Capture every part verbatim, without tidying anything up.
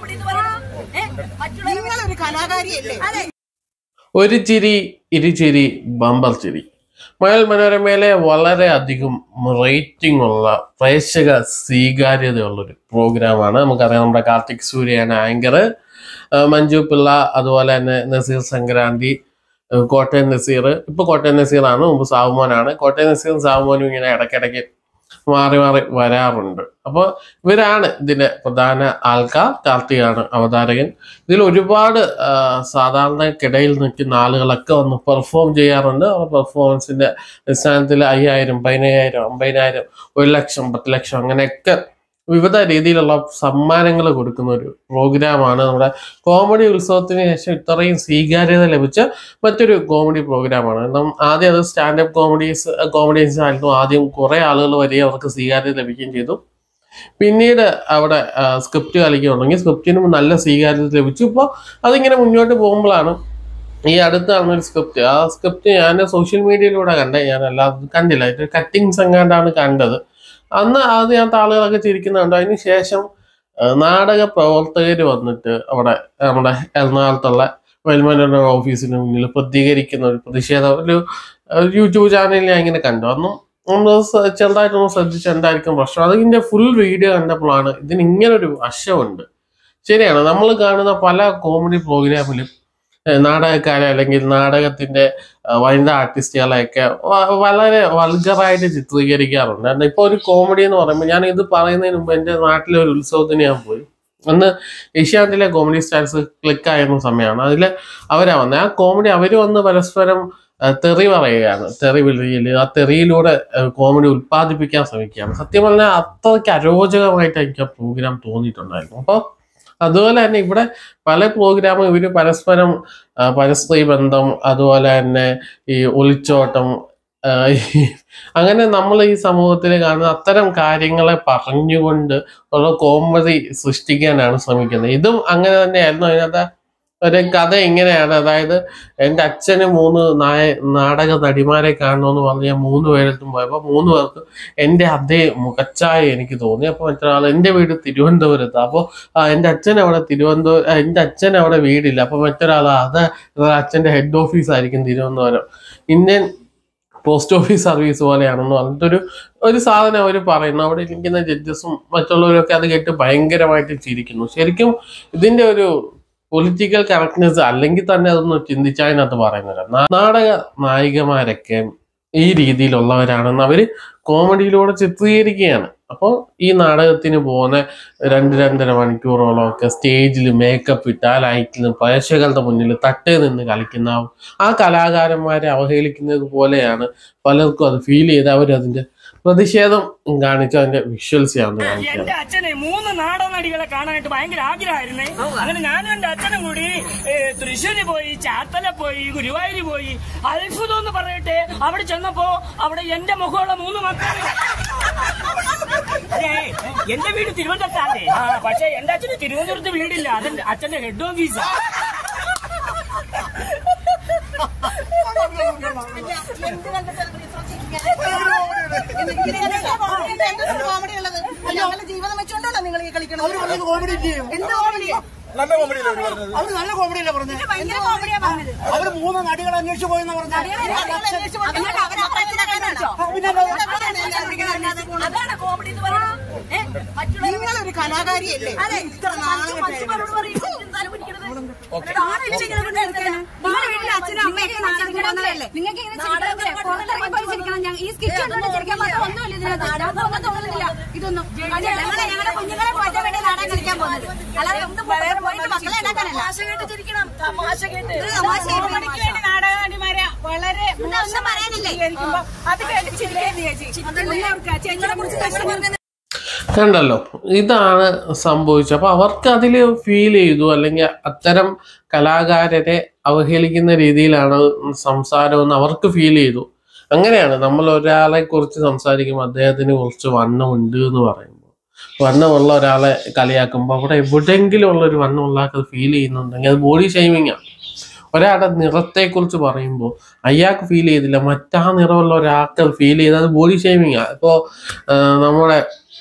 ഒരു ചിരി ഇരുചിരി ബമ്പർ ചിരി. മഴവിൽ മനോരമയിലെ വളരെയധികം റേറ്റിംഗ് ഉള്ള പ്രേക്ഷക സ്വീകാര്യതയുള്ളൊരു പ്രോഗ്രാമാണ്. നമുക്കറിയാം, നമ്മുടെ കാർത്തിക് സൂര്യയാണ് ആങ്കർ, മഞ്ജു പിള്ള, അതുപോലെ തന്നെ നസീർ സംക്രാന്തി, കോട്ടയം നസീർ. ഇപ്പൊ കോട്ടയം നസീറാണ്, മുമ്പ് സാവുമോനാണ്. കോട്ടയം നസീറും സാവുമോനും ഇങ്ങനെ ഇടയ്ക്കിടയ്ക്ക് മാറി മാറി വരാറുണ്ട്. അപ്പോൾ ഇവരാണ് ഇതിന്റെ പ്രധാന ആൾക്കാർ. കാർത്തികാണ് അവതാരകൻ. ഇതിൽ ഒരുപാട് സാധാരണക്കിടയിൽ നിൽക്കുന്ന ആളുകളൊക്കെ വന്ന് പെർഫോം ചെയ്യാറുണ്ട്. അവരുടെ പെർഫോമൻസിന്റെ അടിസ്ഥാനത്തിൽ അയ്യായിരം, പതിനയ്യായിരം, അമ്പതിനായിരം, ഒരു ലക്ഷം, പത്ത് ലക്ഷം അങ്ങനെയൊക്കെ വിവിധ രീതിയിലുള്ള സമ്മാനങ്ങൾ കൊടുക്കുന്ന ഒരു പ്രോഗ്രാമാണ്. നമ്മുടെ കോമഡി ഉത്സവത്തിന് ശേഷം ഇത്രയും സ്വീകാര്യത ലഭിച്ച മറ്റൊരു കോമഡി പ്രോഗ്രാമാണ്. ആദ്യം അത് സ്റ്റാൻഡപ്പ് കോമഡീസ് കോമഡീസ് ആയിരുന്നു. ആദ്യം കുറെ ആളുകൾ വരികയും അവർക്ക് സ്വീകാര്യത ലഭിക്കുകയും ചെയ്തു. പിന്നീട് അവിടെ സ്ക്രിപ്റ്റ് കളിക്കാൻ തുടങ്ങി. സ്ക്രിപ്റ്റിനും നല്ല സ്വീകാര്യത ലഭിച്ചു. ഇപ്പോൾ അതിങ്ങനെ മുന്നോട്ട് പോകുമ്പോഴാണ് ഈ അടുത്ത് നടന്നൊരു സ്ക്രിപ്റ്റ്. ആ സ്ക്രിപ്റ്റ് ഞാൻ സോഷ്യൽ മീഡിയയിലൂടെ കണ്ടേ, ഞാൻ അല്ലാതെ കണ്ടില്ല. ഇത് കട്ടിങ്സ് എങ്ങാണ്ടാണ് കണ്ടത്. അന്ന് ആദ്യത്തെ ആളുകളൊക്കെ ചിരിക്കുന്നുണ്ട്. അതിന് ശേഷം നാടക പ്രവർത്തകർ വന്നിട്ട് അവിടെ നമ്മുടെ എറണാകുളത്തുള്ള വെൽമനോര ഓഫീസിന് മുന്നിൽ പ്രതികരിക്കുന്ന ഒരു പ്രതിഷേധം ഒരു യൂട്യൂബ് ചാനലിൽ ഞാൻ ഇങ്ങനെ കണ്ടു. അന്നും നമ്മൾ ചെറുതായിട്ടൊന്ന് ശ്രദ്ധിച്ച് എന്തായിരിക്കും പ്രശ്നം. അതിൻ്റെ ഫുൾ വീഡിയോ കണ്ടപ്പോഴാണ് ഇതിന് ഇങ്ങനൊരു വശമുണ്ട്. ശരിയാണ്, നമ്മൾ കാണുന്ന പല കോമഡി പ്രോഗ്രാമിലും നാടകക്കാരെ അല്ലെങ്കിൽ നാടകത്തിന്റെ വനിതാ ആർട്ടിസ്റ്റുകളെയൊക്കെ വളരെ വൾഗറായിട്ട് ചിത്രീകരിക്കാറുണ്ട്. കാരണം ഇപ്പോൾ ഒരു കോമഡി എന്ന് പറയുമ്പോൾ, ഞാൻ ഇത് പറയുന്നതിന് മുമ്പ് എൻ്റെ നാട്ടിലെ ഒരു ഉത്സവത്തിന് ഞാൻ പോയി. അന്ന് ഏഷ്യാനെറ്റിലെ കോമഡി സ്റ്റാർസ് ക്ലിക്കായിരുന്ന സമയമാണ്. അതിൽ അവരാ വന്നത്. ആ കോമഡി അവർ വന്ന് പരസ്പരം തെറി പറയുകയാണ്. തെറി വിളിയിൽ ആ തെറിയിലൂടെ കോമഡി ഉത്പാദിപ്പിക്കാൻ ശ്രമിക്കുകയാണ്. സത്യം പറഞ്ഞാൽ അത്രയ്ക്ക് അരോചകമായിട്ട് എനിക്ക് ആ പ്രോഗ്രാം തോന്നിയിട്ടുണ്ടായിരുന്നു. അപ്പോൾ അതുപോലെ തന്നെ ഇവിടെ പല പ്രോഗ്രാമും ഇവർ പരസ്പരം പരസ്ത്രീ ബന്ധം, അതുപോലെ തന്നെ ഈ ഒളിച്ചോട്ടം, അങ്ങനെ നമ്മൾ ഈ സമൂഹത്തിൽ കാണുന്ന അത്തരം കാര്യങ്ങളെ പറഞ്ഞുകൊണ്ട് ഉള്ള കോമഡി സൃഷ്ടിക്കാനാണ് ശ്രമിക്കുന്നത്. ഇതും അങ്ങനെ തന്നെയായിരുന്നു. അതിനകത്ത് ഒരു കഥ ഇങ്ങനെയാണ്. അതായത് എൻ്റെ അച്ഛന് മൂന്ന് നായ നാടക നടിമാരെ കാണണമെന്ന് പറഞ്ഞ് ഞാൻ മൂന്ന് പേരെടുത്തും പോയപ്പോൾ മൂന്ന് പേർക്ക് എൻ്റെ അതേ മുഖച്ചായ എനിക്ക് തോന്നി. അപ്പോൾ മറ്റൊരാൾ എൻ്റെ വീട് തിരുവനന്തപുരത്ത്. അപ്പോൾ എൻ്റെ അച്ഛൻ അവിടെ തിരുവനന്തപുരം എൻ്റെ അച്ഛൻ അവിടെ വീടില്ല. അപ്പോൾ മറ്റൊരാൾ അത് അച്ഛൻ്റെ ഹെഡ് ഓഫീസ് ആയിരിക്കും Thiruvananthapuram, Indian post office service പോലെയാണെന്ന് പറഞ്ഞിട്ടൊരു ഒരു സാധനം അവർ പറയുന്നു. അവിടെ ഇരിക്കുന്ന ജഡ്ജസും മറ്റുള്ളവരൊക്കെ അത് കേട്ട് ഭയങ്കരമായിട്ട് ചിരിക്കുന്നു. ശരിക്കും ഇതിൻ്റെ ഒരു പൊളിറ്റിക്കൽ കറക്റ്റ്നെസ് അല്ലെങ്കിൽ തന്നെ അതൊന്ന് ചിന്തിച്ചതിനകത്ത് പറയുന്നില്ല. നാടക നായികമാരൊക്കെ ഈ രീതിയിലുള്ളവരാണെന്ന് അവർ കോമഡിയിലൂടെ ചിത്രീകരിക്കുകയാണ്. അപ്പോൾ ഈ നാടകത്തിന് പോകുന്ന രണ്ട് രണ്ടര മണിക്കൂറോളം ഒക്കെ സ്റ്റേജിൽ മേക്കപ്പ് ഇട്ട് ആ ലൈറ്റിലും പ്രേക്ഷകരുടെ മുന്നിൽ തട്ടേ നിന്ന് കളിക്കുന്ന ആ കലാകാരന്മാരെ അവഹേളിക്കുന്നത് പോലെയാണ് പലർക്കും അത് ഫീൽ ചെയ്ത് അവരതിൻ്റെ പ്രതിഷേധം കാണിച്ചു. അതിന്റെ വിഷ്വൽസ് ആണ് കാണിച്ചത്. എന്റെ അച്ഛനെ മൂന്ന് നാടക നടികളെ കാണാനായിട്ട് ഭയങ്കര ആഗ്രഹമായിരുന്നേ. അങ്ങനെ ഞാനും എന്റെ അച്ഛനും കൂടി തൃശ്ശൂര് പോയി, ചാത്തല പോയി, ഗുരുവായൂര് പോയി. അത്ഭുതം എന്ന് പറയട്ടെ, അവിടെ ചെന്നപ്പോ അവിടെ എന്റെ മുഖമുള്ള മൂന്ന് മക്കൾ. അതെ, എന്റെ വീട് തിരുവനന്തപുരത്താണേ. ആ പക്ഷെ എന്റെ അച്ഛന് തിരുവനന്തപുരത്ത് വീടില്ല. അതെന്റെ അച്ഛന്റെ ഹെഡ് ഓഫീസാ. ജീവിതം വെച്ചോണ്ടോ നിങ്ങൾ ഈ കളിക്കണം? കോമഡി എന്ത് കോമഡി? നല്ല കോമഡിയല്ലേ അവര് പറഞ്ഞത്? അവര് നല്ല കോമഡിയല്ലേ പറഞ്ഞത്? ഭയങ്കര കോമഡിയാ പറഞ്ഞത്. അവര് മൂന്ന് നടികളെ അന്വേഷിച്ചു പോയെന്ന് പറഞ്ഞു. അതാണ് കോമഡി എന്ന് പറയുന്നത്. നിങ്ങളൊരു കലാകാരിയല്ലേ? ഇത്ര നാളെ അച്ഛനും അമ്മയൊക്കെ നാടകത്തിന് വന്നതല്ലേ? നിങ്ങൾക്ക് ഈ സ്കിറ്റ് ഒന്നുമില്ല. ഇതൊന്നും ഞങ്ങളുടെ കുഞ്ഞുങ്ങളെ മാറ്റാൻ വേണ്ടി നാടകം കളിക്കാൻ പോകുന്നത്. അല്ലാതെ മക്കളെ ഉണ്ടാക്കാനല്ല. നാടകനടിമാരെ വളരെ ഒന്നും പറയാനില്ലേ? അത് കേട്ട് കണ്ടല്ലോ, ഇതാണ് സംഭവിച്ചത്. അപ്പൊ അവർക്ക് അതിൽ ഫീൽ ചെയ്തു, അല്ലെങ്കിൽ അത്തരം കലാകാരരെ അവഹേളിക്കുന്ന രീതിയിലാണ് സംസാരമെന്ന് അവർക്ക് ഫീൽ ചെയ്തു. അങ്ങനെയാണ് നമ്മൾ ഒരാളെ കുറിച്ച് സംസാരിക്കുമ്പോൾ അദ്ദേഹത്തിന് കുറച്ച് വണ്ണമുണ്ട് എന്ന് പറയുമ്പോൾ, വണ്ണമുള്ള ഒരാളെ കളിയാക്കുമ്പോൾ അവിടെ എവിടെയെങ്കിലും ഉള്ളൊരു വണ്ണമുള്ള ആൾക്ക് ഫീൽ ചെയ്യുന്നുണ്ടെങ്കിൽ അത് ബോഡി ഷെയ്മിങ് ആണ്. ഒരാളുടെ നിറത്തെക്കുറിച്ച് പറയുമ്പോൾ അയാൾക്ക് ഫീൽ ചെയ്തില്ല, മറ്റാ നിറമുള്ള ഒരാൾക്ക് ഫീൽ ചെയ്ത് അത് ബോഡി ഷെയ്മിങ് ആണ്. ഇപ്പോൾ നമ്മുടെ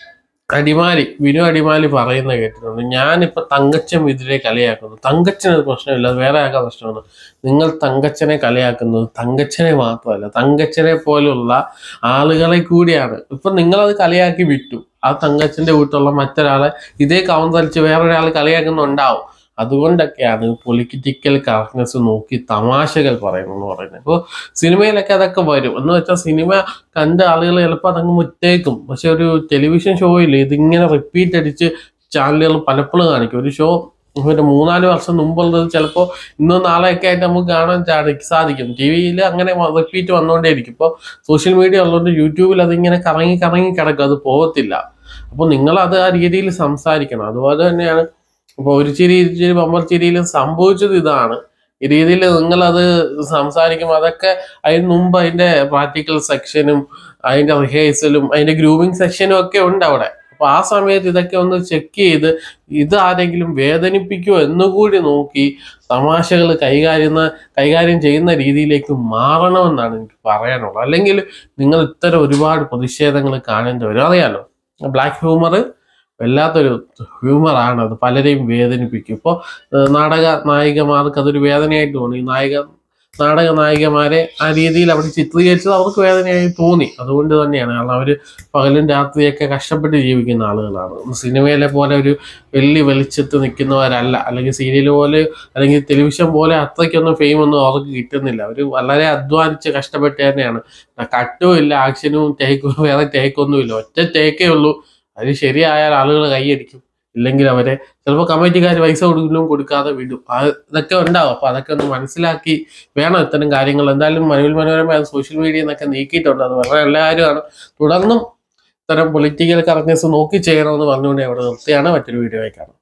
അടിമാലി വിനു അടിമാലി പറയുന്ന കേട്ടിട്ടുണ്ട്. ഞാനിപ്പോൾ തങ്കച്ചൻ എതിരെ കളിയാക്കുന്നു. തങ്കച്ചനൊരു പ്രശ്നമില്ല, അത് വേറെ ആകെ പ്രശ്നമാണ്. നിങ്ങൾ തങ്കച്ചനെ കളിയാക്കുന്നത് തങ്കച്ചനെ മാത്രമല്ല, തങ്കച്ചനെ പോലുള്ള ആളുകളെ കൂടിയാണ്. ഇപ്പം നിങ്ങളത് കളിയാക്കി വിട്ടു. ആ തങ്കച്ചൻ്റെ വീട്ടിലുള്ള മറ്റൊരാളെ ഇതേ കൗന്തലിച്ച് വേറൊരാൾ കളിയാക്കുന്നുണ്ടാവും. അതുകൊണ്ടൊക്കെയാണ് പൊളിറ്റിക്കൽ കറക്റ്റ്നെസ് നോക്കി തമാശകൾ പറയുന്നത് പറയുന്നത്. ഇപ്പോൾ സിനിമയിലൊക്കെ അതൊക്കെ വരും. എന്ന് വെച്ചാൽ സിനിമ കണ്ട ആളുകൾ ചിലപ്പോൾ അതങ്ങ് മുറ്റേക്കും. പക്ഷെ ഒരു ടെലിവിഷൻ ഷോയിൽ ഇതിങ്ങനെ റിപ്പീറ്റ് അടിച്ച് ചാനലുകൾ പലപ്പോഴും കാണിക്കും. ഒരു ഷോ ഒരു മൂന്നാല് വർഷം മുമ്പുള്ളത് ചിലപ്പോൾ ഇന്നും നാളെയൊക്കെ ആയിട്ട് നമുക്ക് കാണാൻ സാധിക്കും. ടി വിയിൽ അങ്ങനെ റിപ്പീറ്റ് വന്നുകൊണ്ടേയിരിക്കും. ഇപ്പോൾ സോഷ്യൽ മീഡിയ ഉള്ളതുകൊണ്ട് യൂട്യൂബിൽ അതിങ്ങനെ കറങ്ങി കറങ്ങി കിടക്കും, അത് പോകത്തില്ല. അപ്പോൾ നിങ്ങളത് ആ രീതിയിൽ സംസാരിക്കണം. അതുപോലെ തന്നെയാണ് ഇപ്പോൾ ഒരു ചിരി ഇരുചിരി ബമ്പർ ചിരിയിലും സംഭവിച്ചത് ഇതാണ്. ഈ രീതിയിൽ നിങ്ങളത് സംസാരിക്കും. അതൊക്കെ അതിന് മുമ്പ് അതിൻ്റെ പ്രാക്ടിക്കൽ സെക്ഷനും അതിൻ്റെ റിഹേഴ്സലും അതിൻ്റെ ഗ്രൂമിങ് സെക്ഷനും ഒക്കെ ഉണ്ട് അവിടെ. അപ്പോൾ ആ സമയത്ത് ഇതൊക്കെ ഒന്ന് ചെക്ക് ചെയ്ത് ഇത് ആരെങ്കിലും വേദനിപ്പിക്കുമോ എന്നുകൂടി നോക്കി തമാശകൾ കൈകാര്യം കൈകാര്യം ചെയ്യുന്ന രീതിയിലേക്ക് മാറണമെന്നാണ് എനിക്ക് പറയാനുള്ളത്. അല്ലെങ്കിൽ നിങ്ങൾ ഇത്തരം ഒരുപാട് പ്രതിഷേധങ്ങൾ കാണേണ്ടി വരും. അറിയാലോ, ബ്ലാക്ക് ഹ്യൂമർ വല്ലാത്തൊരു ഹ്യൂമറാണ്. അത് പലരെയും വേദനിപ്പിക്കും. ഇപ്പോൾ നാടക നായികമാർക്ക് അതൊരു വേദനയായിട്ട് തോന്നി. നായിക നാടക നായികമാരെ ആ രീതിയിൽ അവർ ചിത്രീകരിച്ചത് അവർക്ക് വേദനയായി തോന്നി. അതുകൊണ്ട് തന്നെയാണ്, കാരണം അവർ പകലും രാത്രിയൊക്കെ കഷ്ടപ്പെട്ട് ജീവിക്കുന്ന ആളുകളാണ്. സിനിമയിലെ പോലെ ഒരു വെള്ളി വെളിച്ചത്ത് നിൽക്കുന്നവരല്ല, അല്ലെങ്കിൽ സീരിയൽ പോലെ അല്ലെങ്കിൽ ടെലിവിഷൻ പോലെ അത്രയ്ക്കൊന്നും ഫെയിമൊന്നും അവർക്ക് കിട്ടുന്നില്ല. അവർ വളരെ അധ്വാനിച്ച് കഷ്ടപ്പെട്ട് തന്നെയാണ്. കട്ടും ഇല്ല, ആക്ഷനും ടേക്കും വേറെ ടേക്കൊന്നുമില്ല, ഒറ്റ ടേക്കേ ഉള്ളൂ. അത് ശരിയായാൽ ആളുകൾ കൈയടിക്കും, ഇല്ലെങ്കിൽ അവരെ ചിലപ്പോൾ കമ്മിറ്റിക്കാർ പൈസ കൊടുക്കലും കൊടുക്കാതെ വിടും. അത് ഇതൊക്കെ ഉണ്ടാവും. അപ്പോൾ അതൊക്കെ ഒന്ന് മനസ്സിലാക്കി വേണം ഇത്തരം കാര്യങ്ങൾ. എന്തായാലും മനുവിൽ മനോരമ അത് സോഷ്യൽ മീഡിയയിൽ നിന്നൊക്കെ നീക്കിയിട്ടുണ്ട്. അത് വളരെ നല്ല കാര്യമാണ്. തുടർന്നും ഇത്തരം പൊളിറ്റിക്കൽ കറക്റ്റ്നെസ് നോക്കി ചെയ്യണമെന്ന് പറഞ്ഞുകൊണ്ട് അവിടെ നിർത്തിയാണ്. മറ്റൊരു വീഡിയോ ആയി കാണാം.